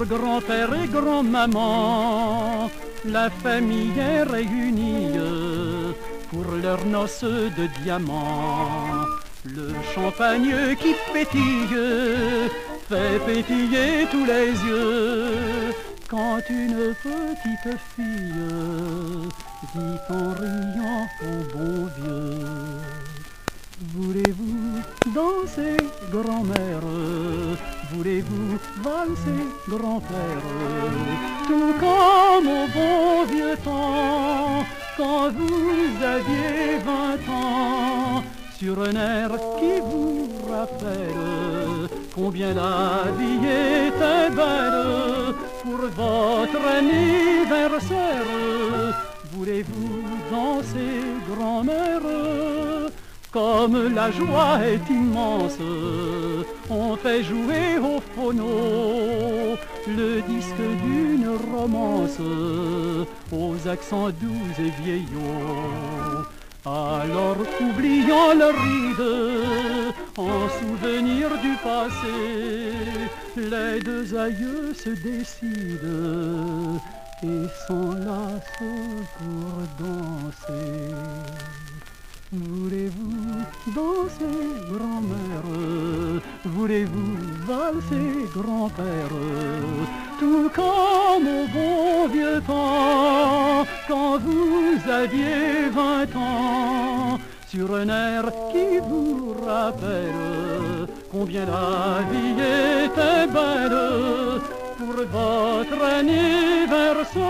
grand-père et grand-maman, la famille est réunie pour leurs noces de diamants. Le champagne qui pétille fait pétiller tous les yeux quand une petite fille dit en riant au bon vieux: voulez-vous danser, grand-mère? Voulez-vous valser, grand-père? Tout comme au bon vieux temps, quand vous aviez 20 ans, sur un air qui vous rappelle combien la vie était belle. Pour votre anniversaire, voulez-vous danser, grand-mère? Comme la joie est immense, on fait jouer au phono le disque d'une romance aux accents doux et vieillots. Alors, oubliant le ride, en souvenir du passé, les deux aïeux se décident et s'enlacent pour danser. Voulez-vous danser, grand-mère? Voulez-vous valser, grand-père? Tout comme au bon vieux temps, quand vous aviez 20 ans, sur un air qui vous rappelle combien la vie était belle. Pour votre anniversaire,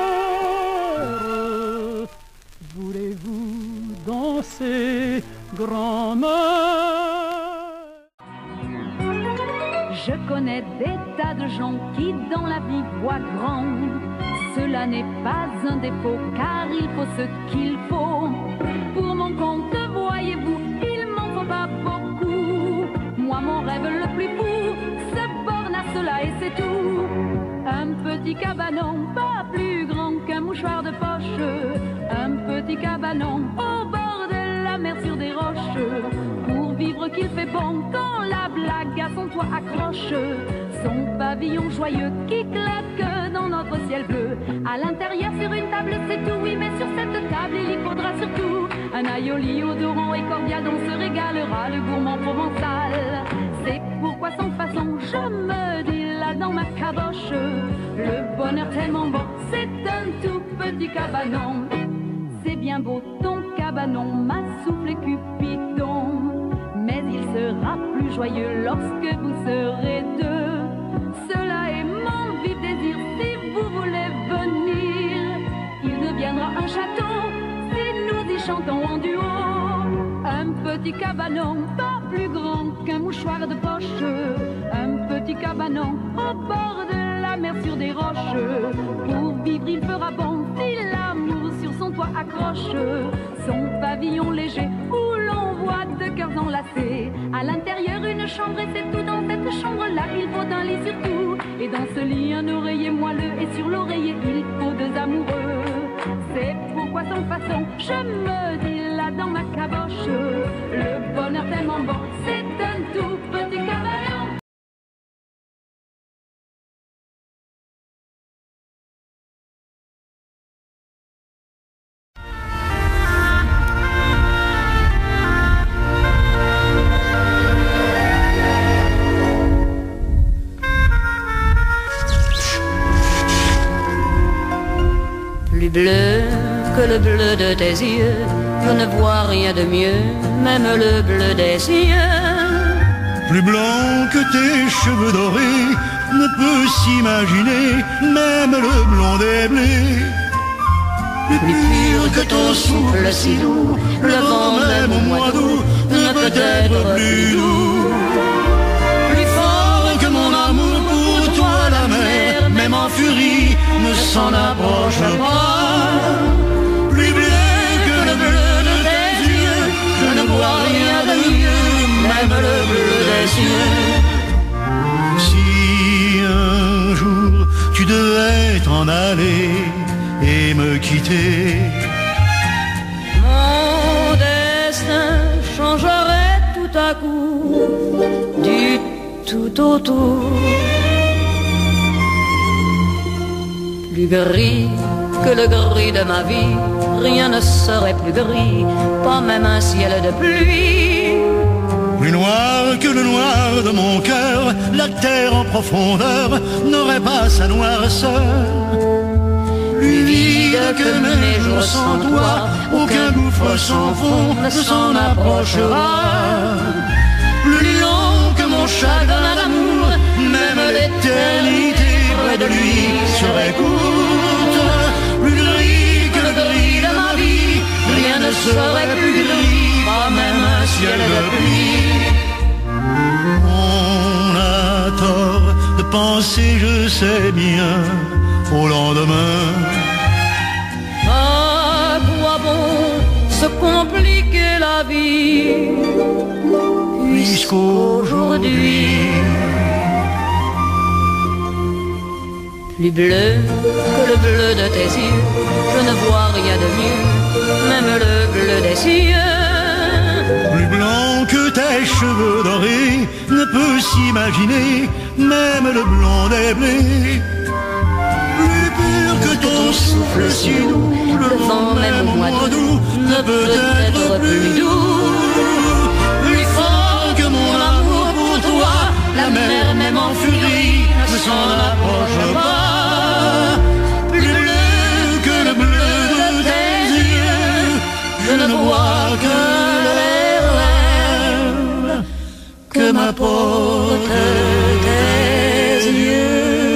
voulez-vous danser, grand-mère? Je connais des tas de gens qui dans la vie voient grand. Cela n'est pas un défaut car il faut ce qu'il faut. Pour mon compte, voyez-vous, il m'en faut pas beaucoup. Moi mon rêve le plus fou se borne à cela et c'est tout. Un petit cabanon pas plus grand qu'un mouchoir de poche. Un petit cabanon au bord de la mer sur des roches. Pour vivre qu'il fait bon quand la blague à son toit accroche. Son pavillon joyeux qui claque dans notre ciel bleu. À l'intérieur sur une table c'est tout, oui, mais sur cette table il y faudra surtout un aioli odorant et cordial dont se régalera le gourmand provençal. C'est pourquoi sans façon je me dis là dans ma caboche, le bonheur tellement bon, c'est un tout petit cabanon. C'est bien beau ton cabanon, m'a soufflé Cupidon, mais il sera plus joyeux lorsque vous serez deux. Cela est mon vif désir, si vous voulez venir, il deviendra un château si nous y chantons en duo. Un petit cabanon, pas plus grand qu'un mouchoir de poche. Un petit cabanon au bord de la mer sur des roches. Pour vivre il fera bon si l'amour sur son toit accroche. Son pavillon léger où l'on voit deux cœurs enlacés. À l'intérieur une chambre et c'est tout. Dans cette chambre-là il faut un lit surtout. Et dans ce lit un oreiller moelleux. Et sur l'oreiller il faut deux amoureux. C'est pourquoi sans façon je me dis là dans ma caboche, le bonheur tellement bon, c'est un tout petit cabanon. Plus bleu que le bleu de tes yeux, je ne vois rien de mieux, même le bleu des cieux. Plus blanc que tes cheveux dorés, ne peut s'imaginer, même le blond des blés. Plus pur que ton souffle si doux, le vent même au mois d'août ne peut être plus doux. Plus fort que mon amour pour toi la mer, même en furie, ne s'en approche pas. Plus bleu que le bleu de tes yeux, je ne vois rien de mieux, même le bleu des cieux. Si un jour tu devais t'en aller et me quitter, mon destin changerait tout à coup du tout au tout. Plus gris que le gris de ma vie, rien ne serait plus gris, pas même un ciel de pluie. Plus noir que le noir de mon cœur, la terre en profondeur n'aurait pas sa noirceur. Plus vide que mes jours sans toi, aucun gouffre sans fond ne s'en approchera. Plus long que mon chagrin d'amour, même l'éternité près de lui serait courte. Plus gris que le gris de ma vie, rien ne serait plus gris, pas même un ciel de pluie. On a tort de penser, je sais bien, au lendemain. À quoi bon se compliquer la vie, puisqu'aujourd'hui plus bleu que le bleu de tes yeux, je ne vois rien de mieux, même le bleu des cieux. Plus blanc que tes cheveux dorés ne peut s'imaginer, même le blanc des blés. Plus pur que ton souffle si doux, le vent même au mois d'août ne peut être plus doux. Plus fort que mon amour pour toi, la mer même en furie ne s'en approche pas. Plus bleu que le bleu de tes yeux, je ne vois que les rêves que m'apportent tes yeux.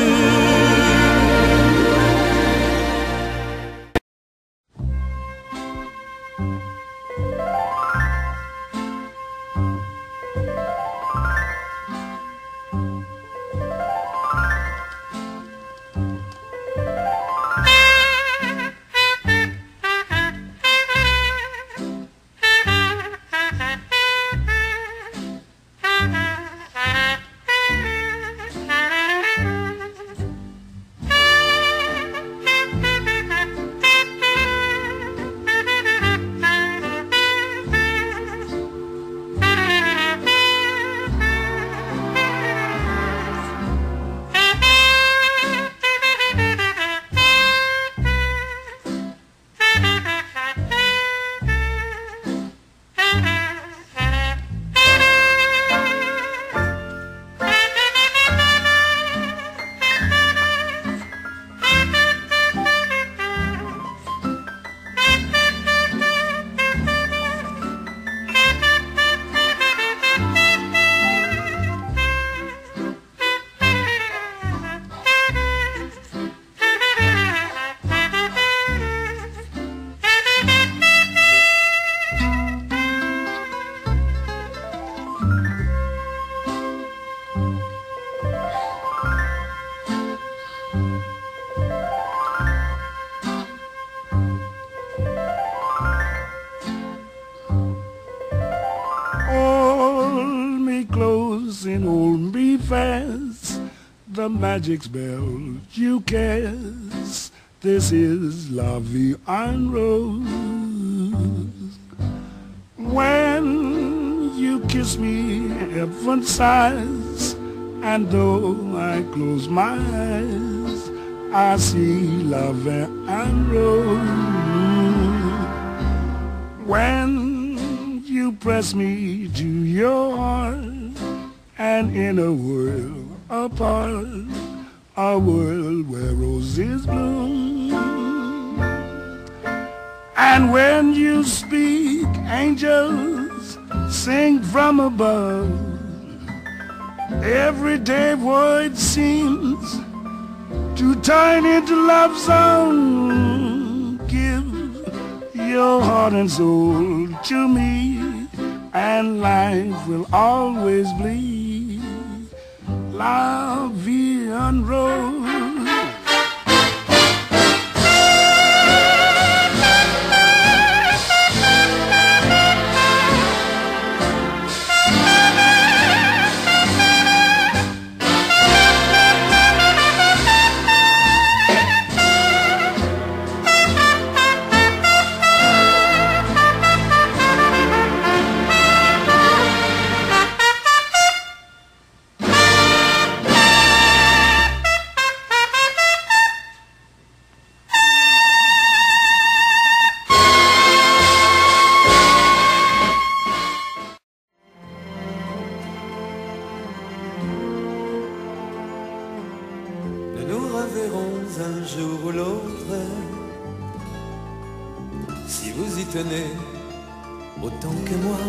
The magic spell you cast. This is La Vie en Rose. When you kiss me, heaven sighs, and though I close my eyes, I see La Vie en Rose. When you press me to your heart, and in a world apart, a world where roses bloom. And when you speak, angels sing from above. Everyday void seems to turn into love song. Give your heart and soul to me, and life will always bleed. La Vie en Rose. l'autre. Si vous y tenez autant que moi,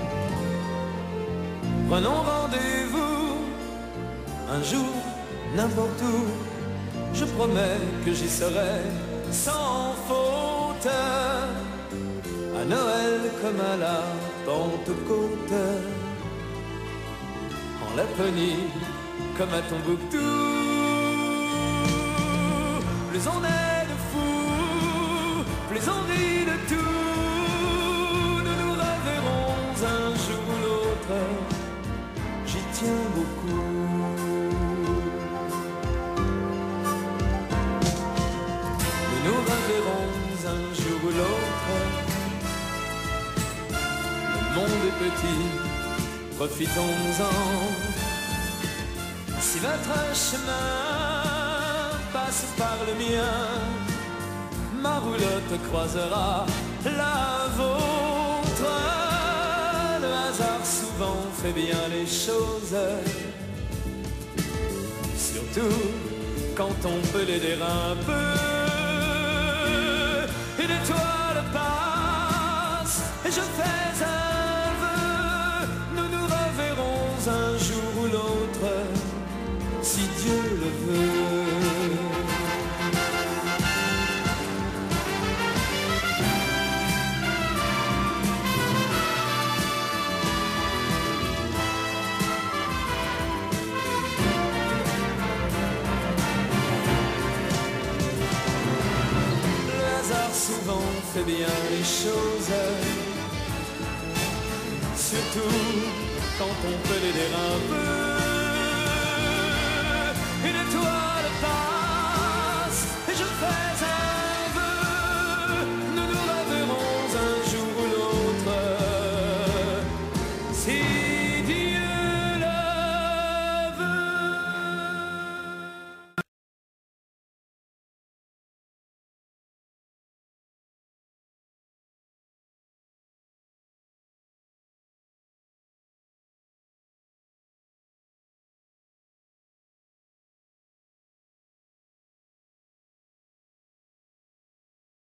prenons rendez-vous un jour, n'importe où. Je promets que j'y serai sans faute, à Noël comme à la Pentecôte, en Laponie comme à Tombouctou. Plus on est de fous, plus on rit de tout. Nous nous reverrons un jour ou l'autre, j'y tiens beaucoup. Nous nous reverrons un jour ou l'autre. Le monde est petit, profitons-en. Si votre chemin passe par le mien, ma roulotte croisera la vôtre. Le hasard souvent fait bien les choses, surtout quand on peut l'aider un peu. Une étoile passe et je fais un vœu. Nous nous reverrons un jour ou l'autre, si Dieu le veut. Le hasard souvent fait bien les choses, surtout quand on peut l'aider un peu.